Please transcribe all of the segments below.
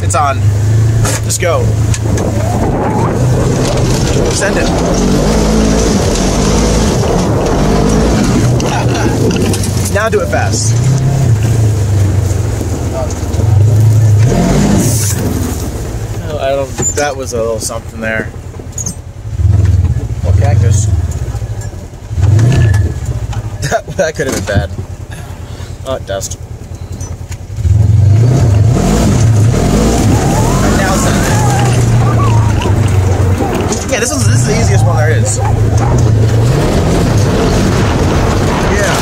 It's on. Just go. Send it. Now do it fast. I don't. That was a little something there. What cactus? That could have been bad. Oh, dust. Now send it. Yeah, this is the easiest one there is. Yeah.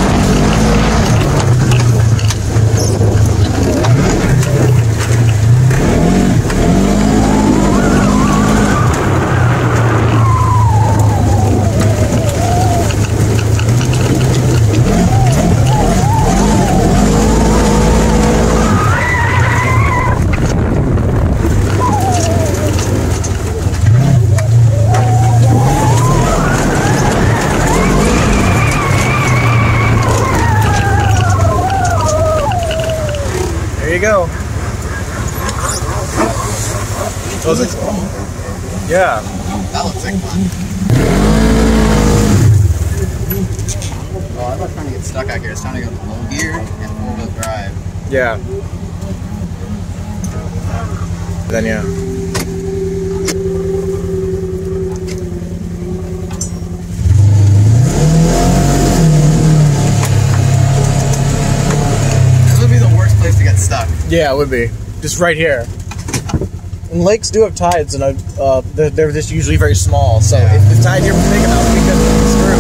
There you go. Was it? Yeah. That looks like fun. Oh, I'm not trying to get stuck out here. It's time to go to low gear and four-wheel drive. Yeah. Then yeah. This would be the worst place to get stuck. Yeah, it would be. Just right here. And lakes do have tides, and they're just usually very small. So yeah. if the tide here was big enough, we could screw.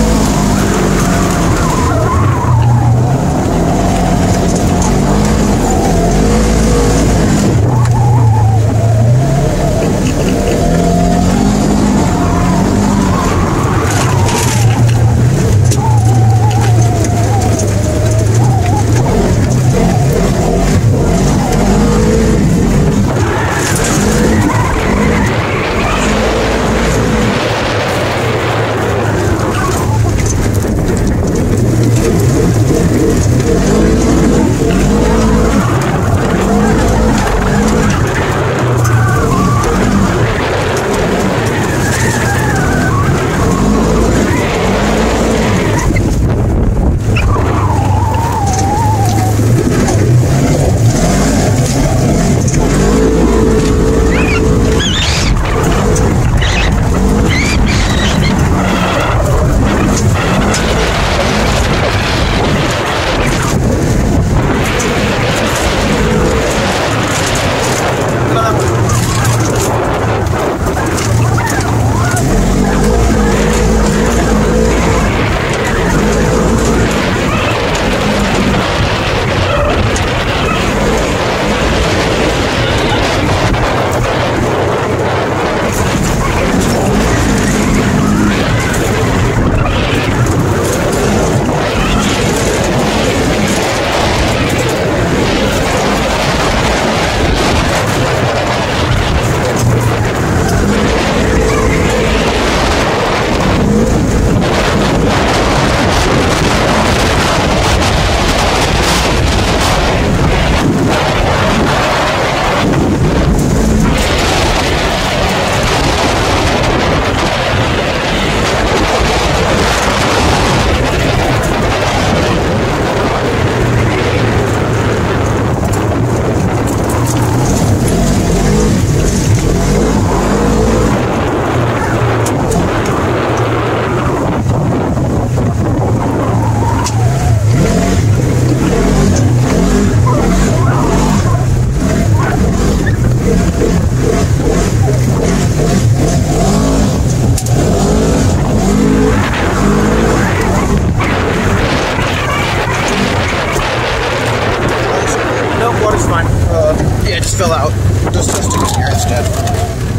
Water's fine. Yeah, just fill out. Just stick it here instead.